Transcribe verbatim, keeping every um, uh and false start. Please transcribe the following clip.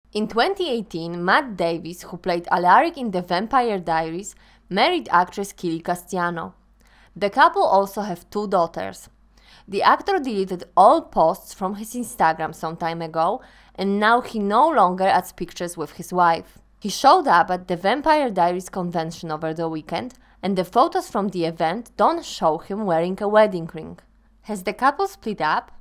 In twenty eighteen, Matt Davis, who played Alaric in The Vampire Diaries, married actress Kili Castiano. The couple also have two daughters. The actor deleted all posts from his Instagram some time ago, and now he no longer adds pictures with his wife. He showed up at the Vampire Diaries convention over the weekend, and the photos from the event don't show him wearing a wedding ring. Has the couple split up?